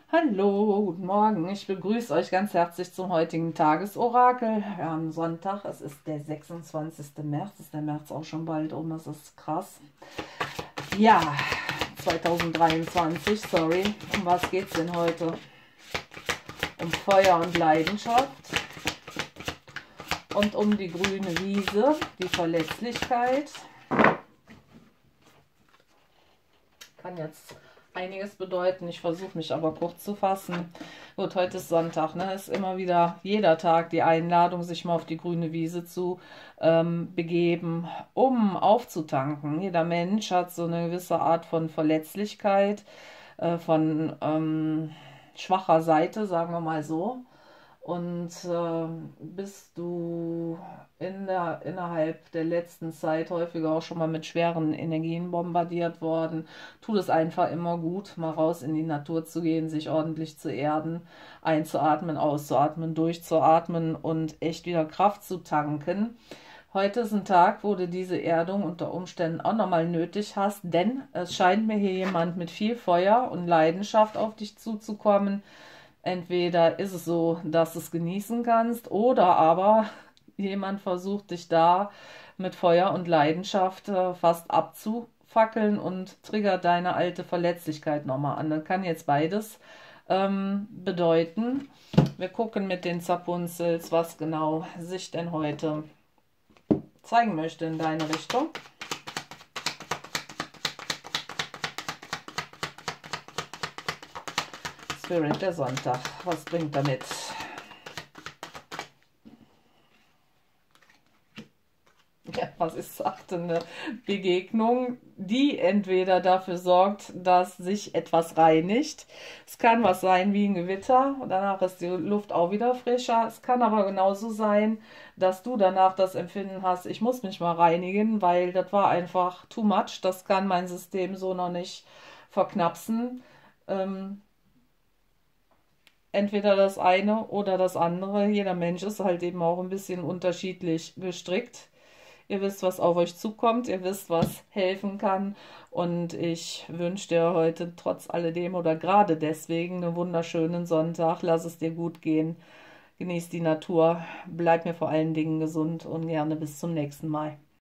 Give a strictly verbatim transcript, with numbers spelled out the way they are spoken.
Hallo, guten Morgen. Ich begrüße euch ganz herzlich zum heutigen Tagesorakel. Wir haben Sonntag, es ist der sechsundzwanzigste März. Ist der März auch schon bald um, das ist krass. Ja, zweitausenddreiundzwanzig, sorry. Um was geht es denn heute? Um Feuer und Leidenschaft und um die grüne Wiese, die Verletzlichkeit. Kann jetzt einiges bedeuten. Ich versuche mich aber kurz zu fassen. Gut, heute ist Sonntag, ne? Ist immer wieder jeder Tag die Einladung, sich mal auf die grüne Wiese zu ähm, begeben, um aufzutanken. Jeder Mensch hat so eine gewisse Art von Verletzlichkeit, äh, von ähm, schwacher Seite, sagen wir mal so. Und äh, bist du in der, innerhalb der letzten Zeit häufiger auch schon mal mit schweren Energien bombardiert worden, tut es einfach immer gut, mal raus in die Natur zu gehen, sich ordentlich zu erden, einzuatmen, auszuatmen, durchzuatmen und echt wieder Kraft zu tanken. Heute ist ein Tag, wo du diese Erdung unter Umständen auch nochmal nötig hast, denn es scheint mir hier jemand mit viel Feuer und Leidenschaft auf dich zuzukommen. Entweder ist es so, dass du es genießen kannst, oder aber jemand versucht dich da mit Feuer und Leidenschaft äh, fast abzufackeln und triggert deine alte Verletzlichkeit nochmal an. Das kann jetzt beides ähm, bedeuten. Wir gucken mit den Zapunzels, was genau sich denn heute zeigen möchte in deine Richtung. Spirit der Sonntag, was bringt damit? Ja, was ist, sagte, eine Begegnung, die entweder dafür sorgt, dass sich etwas reinigt. Es kann was sein wie ein Gewitter, und danach ist die Luft auch wieder frischer. Es kann aber genauso sein, dass du danach das Empfinden hast, ich muss mich mal reinigen, weil das war einfach too much. Das kann mein System so noch nicht verknapsen. Ähm, Entweder das eine oder das andere. Jeder Mensch ist halt eben auch ein bisschen unterschiedlich gestrickt. Ihr wisst, was auf euch zukommt, ihr wisst, was helfen kann, und ich wünsche dir heute trotz alledem oder gerade deswegen einen wunderschönen Sonntag. Lass es dir gut gehen, genieß die Natur, bleib mir vor allen Dingen gesund und gerne bis zum nächsten Mal.